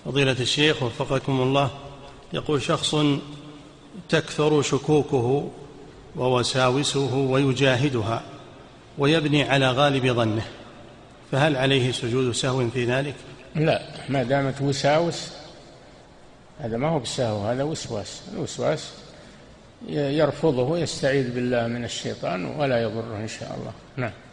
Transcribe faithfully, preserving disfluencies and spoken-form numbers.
فضيلة الشيخ وفقكم الله، يقول شخص تكثر شكوكه ووساوسه ويجاهدها ويبني على غالب ظنه، فهل عليه سجود سهو في ذلك؟ لا، ما دامت وساوس هذا ما هو بسهو، هذا وسواس. الوسواس يرفضه ويستعيذ بالله من الشيطان ولا يضره إن شاء الله. نعم.